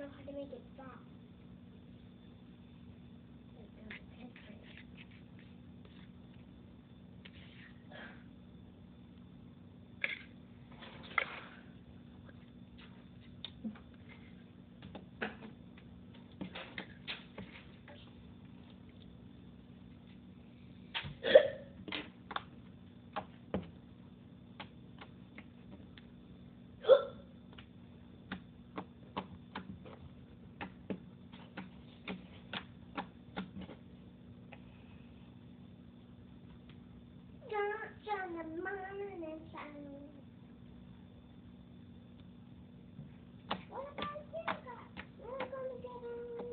how to make it stop. John the morning sun. What about you guys? We're gonna get on.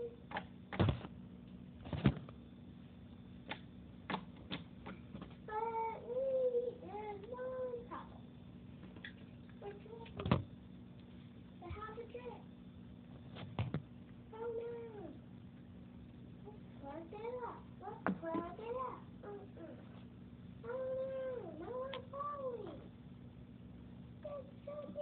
But there's one problem. We're tripping. So how to trip? Oh no. Let's plug it up. Let's plug it up. Oh no, no one's following. That's so